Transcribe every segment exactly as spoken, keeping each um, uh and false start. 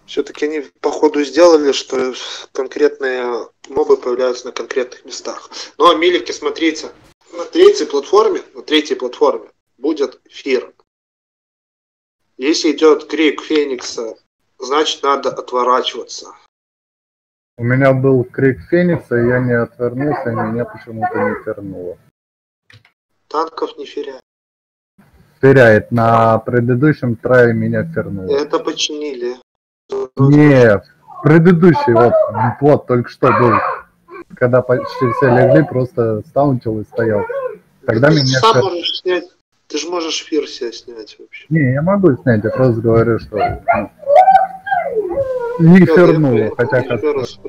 Все-таки они, походу, сделали, что конкретные мобы появляются на конкретных местах. Но, милики, смотрите, на третьей платформе, на третьей платформе будет эфир. Если идет крик Феникса, значит, надо отворачиваться. У меня был крик Феникса, и я не отвернулся, и меня почему-то не фернуло. Танков не феряет. Феряет. На предыдущем трае меня фернуло. Это починили. Не, предыдущий, вот, вот, только что был. Когда почти все легли, просто стаунтил и стоял. Тогда ты меня сам фер... можешь снять, ты же можешь фир себе снять вообще. Не, я могу снять, я просто говорю, что ну, не фернуло, хотя как...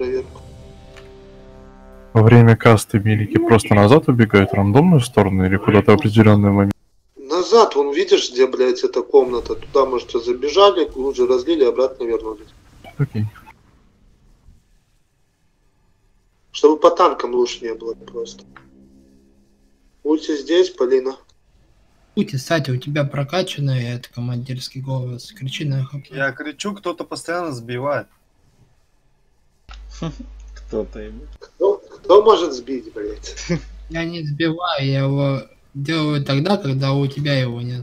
Во время каста милики просто назад убегают в рандомную сторону или куда-то в определенный момент? Назад, вон видишь, где, блядь, эта комната. Туда, можете, забежали, лучше разлили, обратно вернулись. Окей. Чтобы по танкам лучше не было просто. Ульти здесь, Полина. Ульти, кстати, у тебя прокачанный это командирский голос. Кричи на хп. Я кричу, кто-то постоянно сбивает. Кто-то ему. Кто, кто может сбить, блядь? Я не сбиваю, я его делаю тогда, когда у тебя его нет.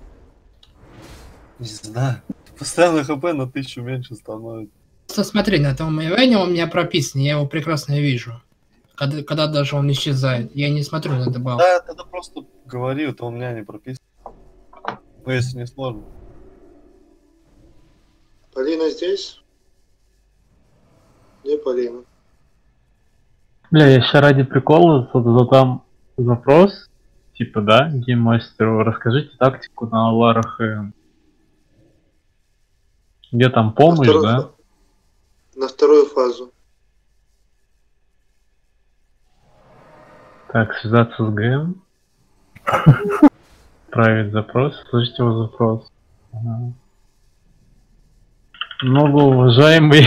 Не знаю. Постоянно хп на тысячу меньше становится. Просто смотри, на том ивене у меня прописан, я его прекрасно вижу. Когда, когда даже он исчезает. Я не смотрю на добавку. Да, тогда просто говори, это у меня не прописан. Ну, если не сложно. Полина здесь? Где Полина? Бля, я еще ради прикола задам запрос. Типа, да, гейммастеру, расскажите тактику на Ларах. Где там помощь, на да? На вторую фазу. Так, связаться с ГМ. Отправить запрос, слышите его запрос. Ага. Многоуважаемый.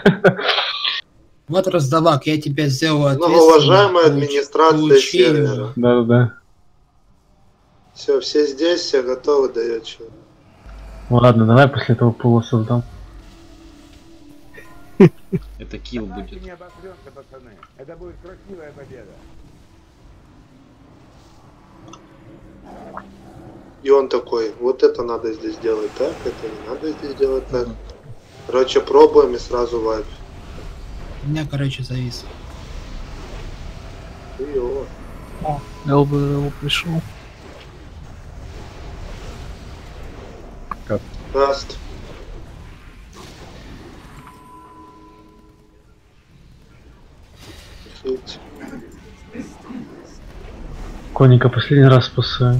Вот раздавак, я тебя сделал ответственным. Многоуважаемая администрация сервера. Да-да-да. Все, все здесь, все готовы, дает что. Ладно, давай после этого пула создам. Это килл будет. Это будет красивая победа. И он такой, вот это надо здесь делать так, это не надо здесь делать так. Короче, пробуем и сразу вайп. У меня, короче, завис. Хуёво. О, ЛБ пришел. Как? Раст. Хить. Коника последний раз спасаю.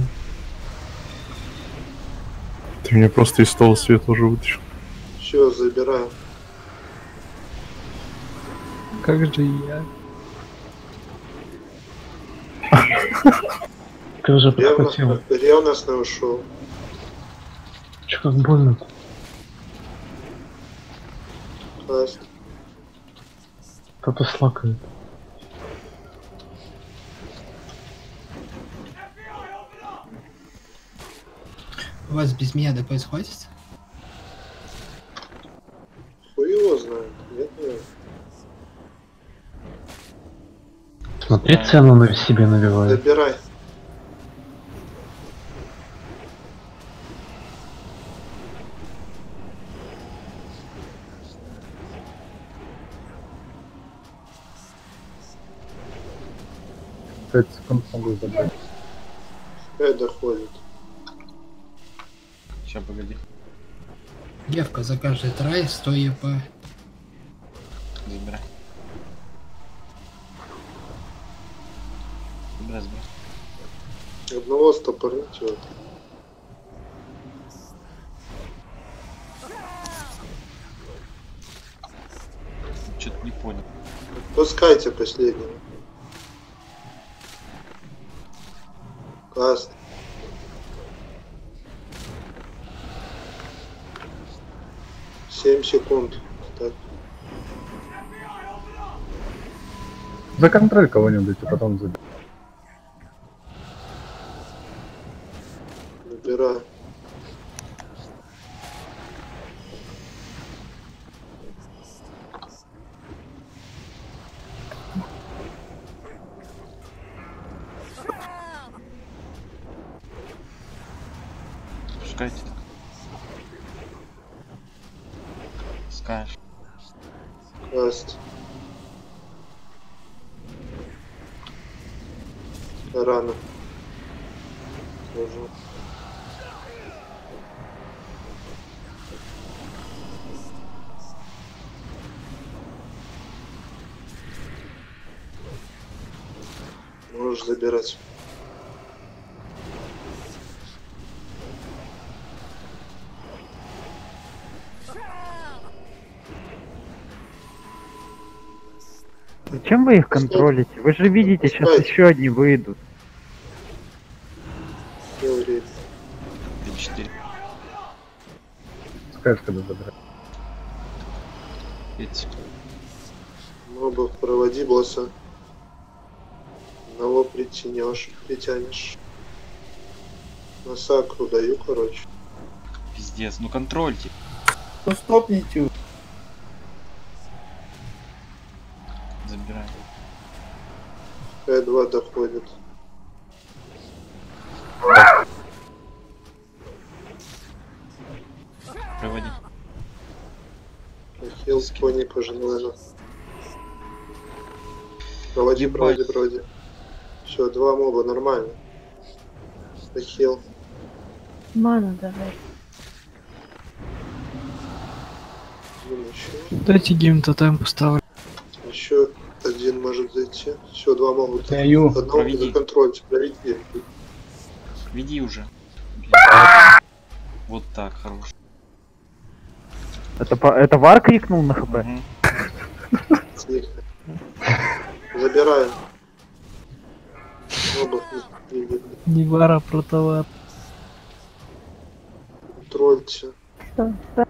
Ты меня просто из того света уже вытащил. Все, забираю. Как же я? Ты уже подхватил. Ревностно ушел. Че, как больно-то? Раст. Кто-то слакает. У вас без меня ДПС хватит? Хуй его знает. Нет, нет. Смотри, цену на себе набивает. Забирай. пять секунд могу забрать. пять доходит. Сейчас, погоди. Девка за каждый трай сто ЕП. Забирай. Забирай, забирай. Одного стопорнуть вот. Что-то не понял. Пускайте последнего. Каст. семь секунд. Так. За контроль кого-нибудь и потом забей. Набираю. Пускайте. Скажешь. Каст. Рано. Тоже. Можешь забирать. Зачем вы их контролите? Вы же видите, сейчас еще одни выйдут. Говорит. Три четыре. Скажешь, когда забрать. пять. Мобов проводи босса. Одного притянешь, притянешь. На сакру даю, короче. Пиздец, ну контрольте. Ну стопните. Забираем. Т два доходит. Проводи. Хил кони пожалуйста. Проводи, проводи, проводи. Все, два моба, нормально. Хил. Ману давай. Дайте гейм тотем поставлю. Еще один может зайти. Все, два могут. Даю. Одного Проведи. на контроль, проведи. Веди уже. Вот так, хорош. Это, по- это Вар крикнул на хп? Угу. Тихо. Забираем. Мобов не видно. Не вара, про товар. Контрольте. Что? Что?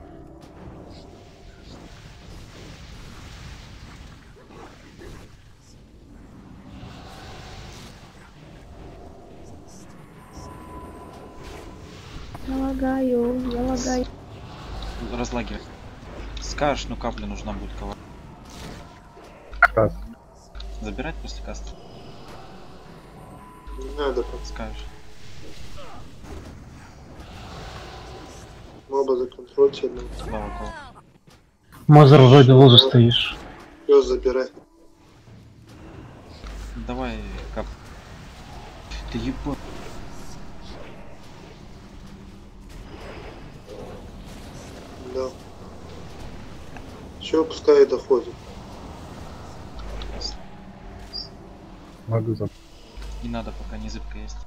Я лагаю, я лагаю. Разлагивай. Скажешь, ну капля нужна будет кого. Каст. Забирать после каста? Не надо. Скажешь. Моба законтрольте одного. Два около. Мозер вроде в луже стоишь. Все, забирай. Давай, кап. Ты ебал. Да. Все, пускай доходит. Могу забрать. Не надо, пока не зыбка есть.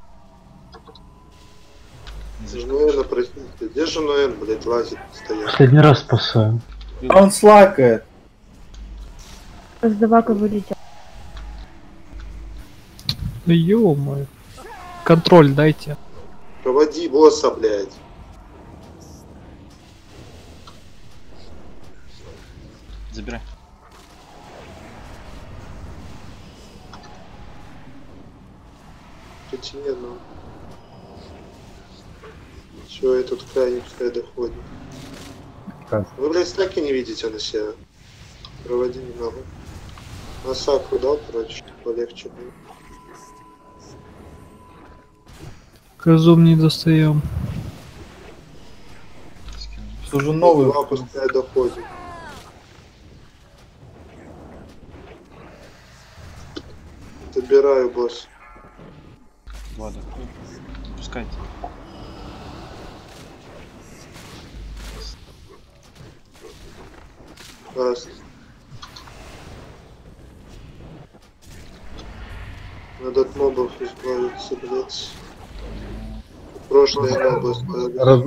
Не зыбка. Женуэна, простите. Где Женуэн, блядь, лазит стоят? Последний раз спасаю. А он слакает. Раздавака вылетел. Да ё-моё. Контроль дайте. Проводи босса, блядь. Забирай. Притяни одного. Все, этот крайний пускай доходит. Каст. Вы, блядь, стаки не видите на себя. Проводи немного. На сакру дал, короче, полегче было. Козум не достаем. Что же новый? Два пускай доходит. Забираю, босс. Два дохода. Пускайте. Раз. Надо от мобов избавиться, блядь. Прошлые мобы Раз...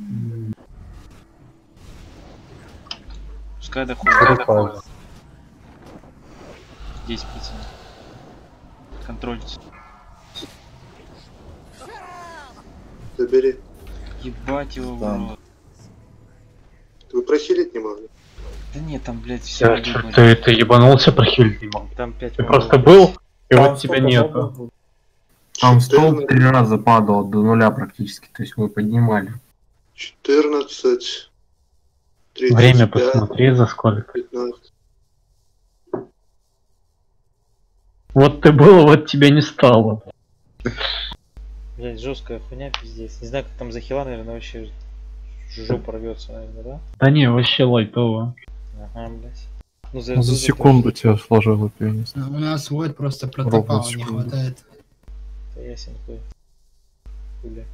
Пускай доходит. Разпауза. десять процентов. Контрольте. Забери. Ебать его в рот. Вы прохилить не могли? Да нет, там, блядь, все. Я, чё, ты, ты ебанулся, прохилить не мог. Там пять. Ты просто был, и вот тебя нету. Там столб три раза падал до нуля практически, то есть мы поднимали. четырнадцать. тридцать Время пять, посмотри, за сколько. пятнадцать. Вот ты был, вот тебя не стало. Блять, жесткая хуйня, пиздец. Не знаю, как там за хила, наверное, вообще жопа рвется, наверное, да? Да не, вообще лайтово. Ага, блять. Ну, За, за секунду тебя сложило пианист. Ну, у нас вот просто протопала не секунду. хватает. Да ясен хуй. Хули.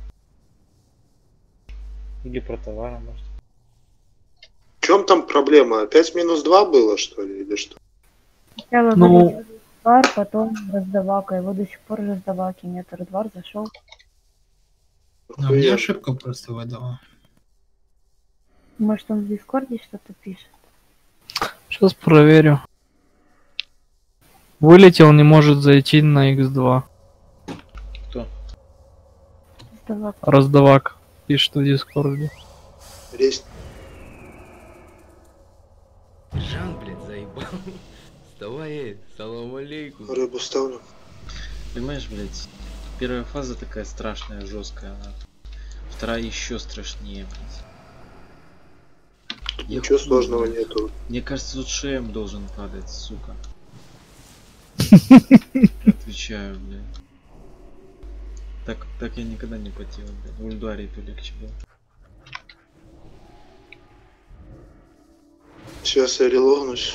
Или про товары, может. В чем там проблема? Опять минус два было, что ли, или что? Сначала Ну- вылетел Редвар, потом раздавака. Его до сих пор раздаваки нет. Редвар зашел. Но мне ошибку просто выдала. Может, он в Дискорде что-то пишет? Сейчас проверю. Вылетел, не может зайти на икс два. Кто? Раздавак. Раздавак пишет в Дискорде. Есть. Жан, блядь, заебал. Вставай, салам алейкум. Рыбу ставлю. Понимаешь, блядь, первая фаза такая страшная, жесткая, она. Вторая еще страшнее, блядь. Я Ничего хуй сложного знаю. нету. Мне кажется, тут шеем должен падать, сука. Отвечаю, блядь. Так, так я никогда не потел, блядь. В Ульдаре полегче было. Сейчас я релогнусь.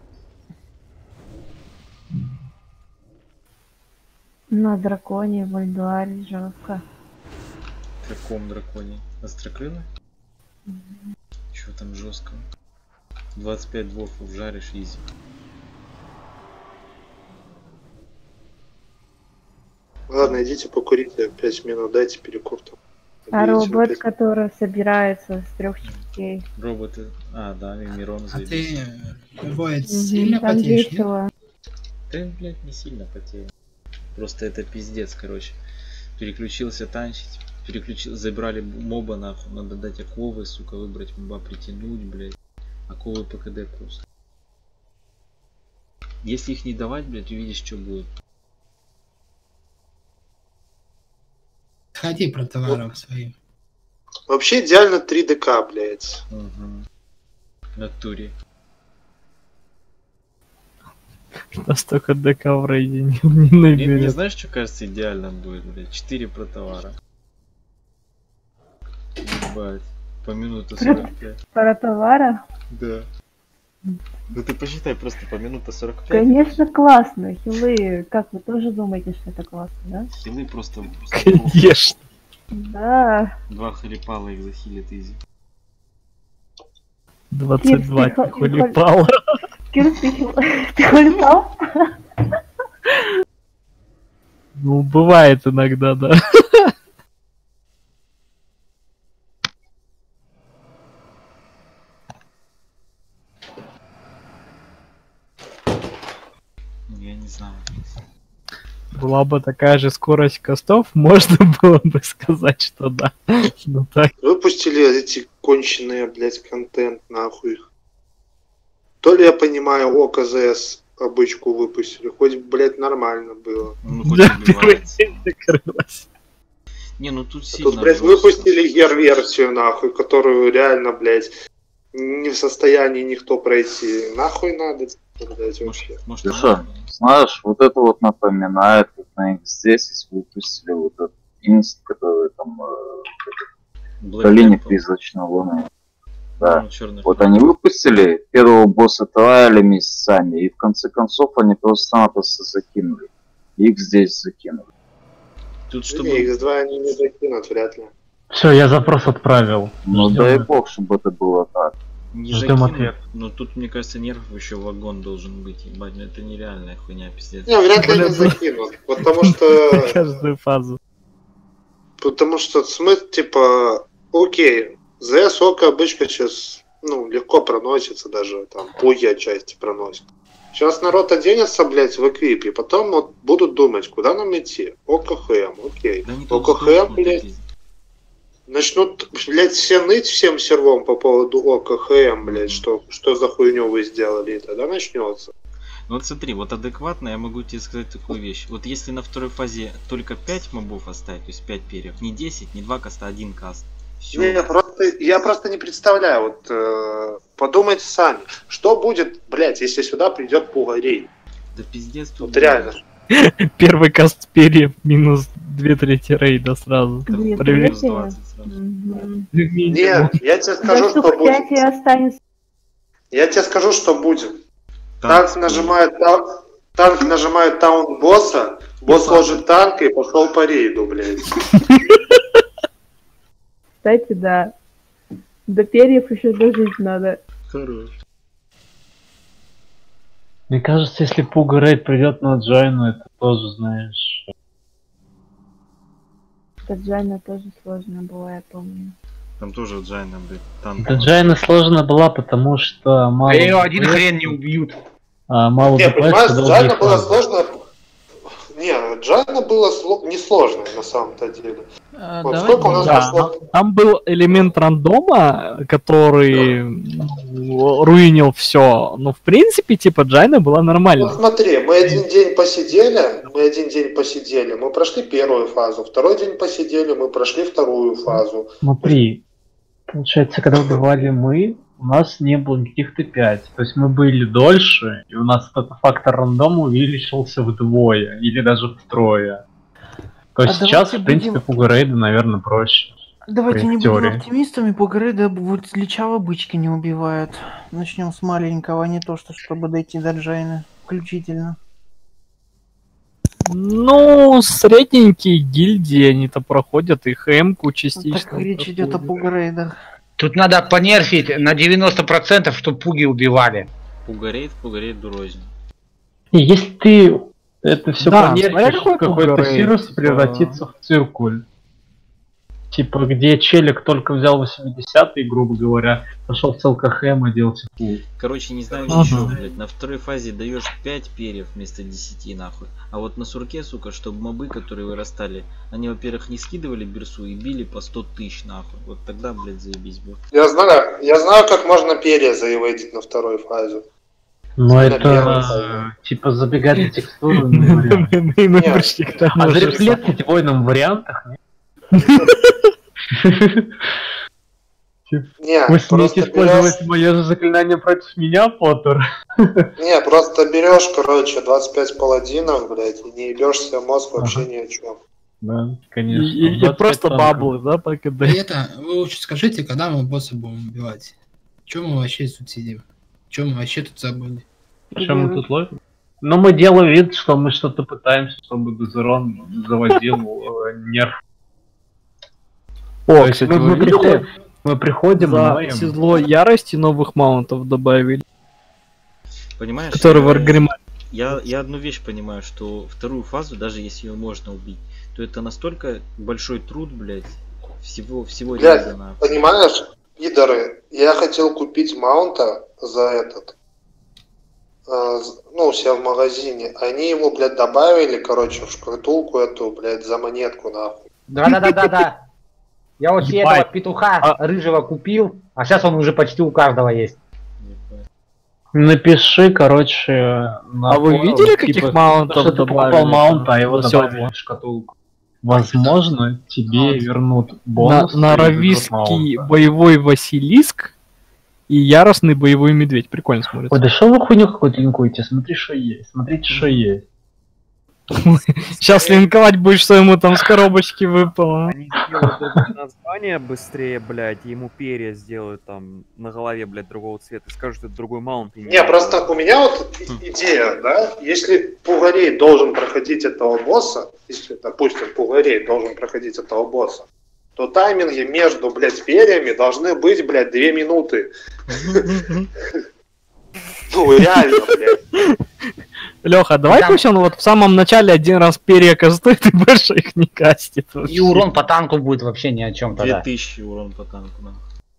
На драконе, в Альдуаре жестко. В каком драконе? Острокрылый? Чего там жесткого? двадцать пять дворфов жаришь, изи. Ладно, идите покурите, пять минут, дайте перекур там. А Объедете робот, опять. который собирается с трех частей. Роботы. А, да, и Мирон А заебись. ты, Воид, Мгм, сильно там потеешь, нет? весело. Да, блядь, не сильно потею. Просто это пиздец, короче. Переключился танчить. Переключил, забрали моба нахуй. Надо дать оковы, сука, выбрать моба, притянуть, блядь. Оковы ПКД просто. Если их не давать, блядь, увидишь, что будет. Ходи про товаром своим. Вообще идеально три ДК, блядь. Угу. В натуре. Настолько ДК в рейде не, не Мне, мне наберет. знаешь, что кажется идеальным будет, блядь? четыре про товара. Ебать. По минуте сорок пять. Про товара? Да. Ну ты посчитай просто по минуте сорок пять. Конечно, классно. Хилы, как вы тоже думаете, что это классно, да? Хилы просто... Конечно. Да. Два халипала их захилит изи. двадцать два Кирс, ты хо- хулипала. Кирс, ты хил- ты хулипал? Ну, бывает иногда, да. Я не знаю. Была бы такая же скорость кастов, можно было бы сказать, что да. Ну так. Выпустили эти конченые, блядь, контент, нахуй. То ли я понимаю, о, КЗС обычку выпустили, хоть, блядь, нормально было. Ну, хоть Да, убивает. первый день закрылась. Не, ну тут А сильно тут, блядь, жестко. выпустили гер-версию, нахуй, которую реально, блядь, не в состоянии никто пройти. Нахуй надо, блядь, вообще. Может, Леша, знаешь, вот это вот напоминает, как на икс десять выпустили вот этот инст, который там э, в долине призрачной луны. Да. Ну, чёрный Вот флаг. они выпустили первого босса траяли месяцами, и в конце концов они просто-напросто закинули. икс десять закинули. Тут Да чтобы... не, икс два они не закинут, вряд ли. Все, я запрос отправил. Ну Ждем. дай бог, чтобы это было так. Не Ждем закинут, ответ. но тут, мне кажется, нервов еще вагон должен быть, ебать, ну это нереальная хуйня, пиздец. Не, вряд ли Блин, они закинут, потому что... Каждую фазу. Потому что смысл, типа, окей, ЗС, Ока, обычка сейчас, ну, легко проносится, даже там пуги отчасти проносит. Сейчас народ оденется, блядь, в эквипе, потом вот будут думать, куда нам идти. ОКХМ, окей. Да они тут ОКХМ, сдохнут, блядь, такие. начнут, блядь, все ныть всем сервом по поводу ОКХМ, блядь, что, что за хуйню вы сделали, и тогда начнется. Ну вот смотри, вот адекватно я могу тебе сказать такую вещь. Вот если на второй фазе только пять мобов оставить, то есть пять перьев, не десять, не два каста, один каст. Всё. Не, просто, я просто не представляю, вот э, подумайте сами, что будет, блядь, если сюда придет пугарей. Да пиздец тут. Вот реально. Первый каст перьев минус две трети рейда сразу. Две Проверь. трети? Мгм. Нет, я тебе скажу, Да что штук будет. пять и останется. Я тебе скажу, что будет. Танк Танк нажимает, та- танк нажимает таун босса, босс ложит танк и пошел по рейду, блядь. Кстати, да. До перьев еще дожить надо. Хорош. Мне кажется, если Пуга Рейд придет на Джайну, это тоже, знаешь... Таджайна тоже сложно было, я помню. Там тоже Джайна, блядь, танк. Да Джайна сложно была, потому что мало... Да её один ДПС, хрен не убьют. А, мало Не, ДПС, понимаешь, долгие Джайна было фазы. сложно. Не, Джайна было сло- несложно на самом-то деле. А, Вот давай- сколько у нас да, прошло? Там был элемент рандома, который ну, руинил все. Но в принципе, типа, Джайна была Вот нормальной. смотри, мы один день посидели, мы один день посидели, мы прошли первую фазу, второй день посидели, мы прошли вторую фазу. Смотри, получается, когда убивали мы, у нас не было никаких Т пять. То есть мы были дольше, и у нас этот фактор рандома увеличился вдвое, или даже втрое. То есть А сейчас, давайте в принципе, будем- Пуга Рейда, наверное, проще. Давайте в не будем теории. оптимистами, Пугрейда вот Личава бычки не убивают. Начнем с маленького, а не то, что чтобы дойти до Джайны. Включительно. Ну, средненькие гильдии, они-то проходят, и ХМ-ку частично. Так речь идет о Пугрейдах. Тут надо понерфить на девяносто процентов, чтобы пуги убивали. Пугарейд, пугарейд дурознь. И если ты это все Да, понерфишь, смотря какой какой-то Пуга Рейд, сирус типа- превратится в циркуль. Типа, где челик только взял восьмидесятый, грубо говоря, пошел в ЛКХМ и делал типу. Короче, не знаю Ага. еще, блядь, на второй фазе даешь пять перьев вместо десяти, нахуй. А вот на сурке, сука, чтобы мобы, которые вырастали, они, во-первых, не скидывали бирсу и били по сто тысяч, нахуй. Вот тогда, блядь, заебись будет. Я знаю, я знаю, как можно перья заевейдить на второй фазе. Но На это первой э, фазе. типа забегать на текстуру. ну, вариант. Мы мы пришли к тому А же. зареплетить в военном вариантах? нет? Не, Вы смеете просто использовать берешь, мое же заклинание против меня, Поттер? не, просто берешь, короче, двадцать пять паладинов, блядь, и не ебешься мозг вообще ни о чем. Да, конечно. И, и- и двадцать пять просто танков. баблы, да, по КД. И это, вы лучше скажите, когда мы босса будем убивать? Чем мы вообще тут сидим? Чем мы вообще тут забыли? Что мы тут ловим? Ну, мы делаем вид, что мы что-то пытаемся, чтобы Дезерон заводил э, нерв. О, То есть кстати, мы, вы мы видели? приходим, мы приходим, За ноем. седло ярости новых маунтов добавили, Понимаешь? которые в я- Аргриме. Я, я одну вещь понимаю, что вторую фазу, даже если ее можно убить, то это настолько большой труд, блядь, всего, всего Блядь, ряда, нахуй. понимаешь, пидоры, я хотел купить маунта за этот, э, з- ну, у себя в магазине. Они ему, блядь, добавили, короче, в шкатулку эту, блядь, за монетку, нахуй. Да-да-да-да-да. Я вот себе Ебать. этого петуха рыжего купил, а сейчас он уже почти у каждого есть. Напиши, короче, на А вы форум, видели, каких типа, маунтов что ты покупал добавили маунт, там а его на добавили седло? в шкатулку. Возможно, тебе вернут На, бонус. на и вернут Равиский маунта. боевой Василиск и яростный боевой медведь. Прикольно смотрится. Ой, да что вы хуйню какую-то линкуете? Смотри, что есть. Смотрите, что есть. Сейчас линковать будешь, что ему там с коробочки выпало. Они сделают другое название быстрее, блядь, и ему перья сделают там на голове, блядь, другого цвета. Скажут, что это другой маунт. и Не, просто у меня вот и- идея, да, если Пугарей должен проходить этого босса, если, допустим, Пугарей должен проходить этого босса, то тайминги между, блядь, перьями должны быть, блядь, две минуты. Ну, реально, блядь. Леха, давай Там- пусть он вот в самом начале один раз перья кастует и больше их не кастит. И урон по танку будет вообще ни о чем Две тогда. тысячи урон по танку, нахуй.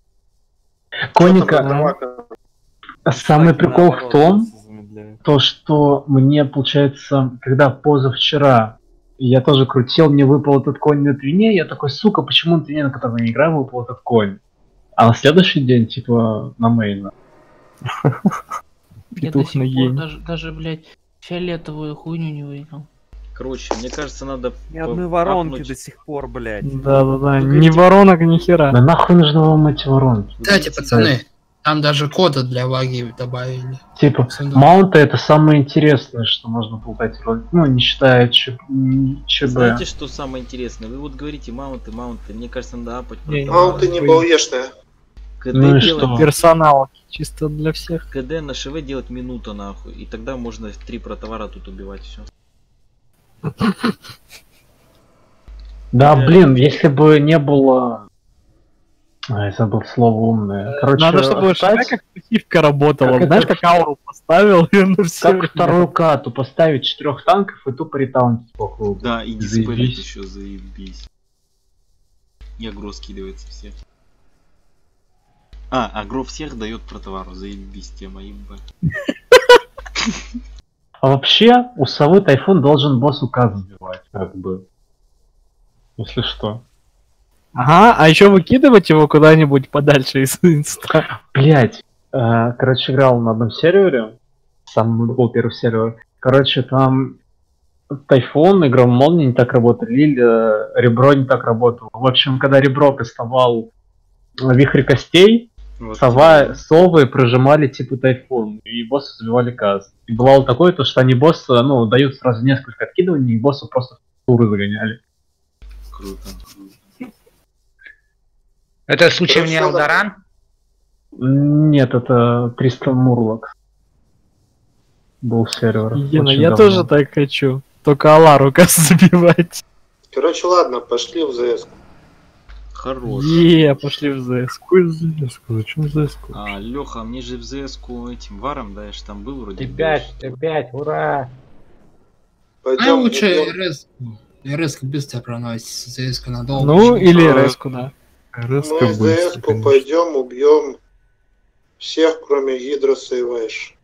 Коника, самый прикол в том, то, что мне, получается, когда позавчера я тоже крутил, мне выпал этот конь на твине, я такой, сука, почему на твине, на котором я играю, выпал этот конь? А на следующий день, типа, на мейна. Я до Петух сих на пор гене. даже, даже, блядь, фиолетовую хуйню не выиграл. Короче, мне кажется, надо... Ни по- одной воронки апнуть- до сих пор, блядь. Да-да-да, ни воронок, ни хера. Да нахуй нужно вам эти воронки? Кстати, пацаны, Там даже кода для ваги добавили. Типа, маунты это самое интересное, что можно полутать роль. Ну, не считая ЧБ. Знаете, что самое интересное? Вы вот говорите маунты, маунты. Мне кажется, надо апать. Маунты не БУЕшные. КД Ну и делать что? Персонал чисто для всех. КД на ШВ делать минута нахуй. И тогда можно три протовара тут убивать, все. Да, блин, если бы не было... А, я забыл слово умное. Короче, надо, чтобы оставить... как пассивка работала. Как Знаешь, это... как ауру поставил, и он все. Как вторую кату поставить четырех танков и тупо ретаунтить по кругу. Да, и диспелить еще, заебись. И агро скидывается всех. А, агро всех дает протовару, заебись, тема имба. А вообще, у совы Тайфун должен босс указ сбивать, как бы. Если что. Ага, а еще выкидывать его куда-нибудь подальше из инста. Блять, э, короче, играл на одном сервере, сам был первый сервер. Короче, там Тайфун, игра Молния не так работал, Лиль, э, Ребро не так работало. В общем, когда Ребро кастовал Вихрь Костей, вот сова, да. Совы прожимали типа Тайфун, и боссы забивали каз. И бывало такое, то, что они босса, ну, дают сразу несколько откидываний, и босса просто в туры загоняли. Круто. Это случаем не Алдаран? Нет, это триста Мурлок. Был сервер. Ена, я давно. Тоже так хочу. Только Алару каз забивать. Короче, ладно, пошли в ЗС. Хорош. Е, пошли в ЗС. Какой ЗС? Зачем ЗС? А, Леха, мне же в ЗС этим варом, да, я же там был вроде. Опять, опять, ура! А лучше РС. РС быстро проносится, ЗС надолго. Ну, или РС, да. Мы в ЗС пойдем, убьем всех, кроме Гидроса и Вайш.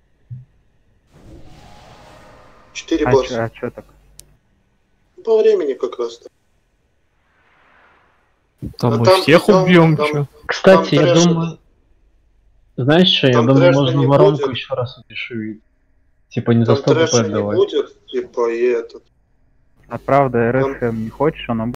Четыре а босса. А чё так? По времени как раз. Там а мы там, всех там, убьем. Там, Кстати, там я трэш... думаю... Знаешь что, я думаю, можно воронку будет. Еще раз удешевить. Типа не за сто п отдавать. Будет, типа, и этот. А правда, РС там... не хочешь, он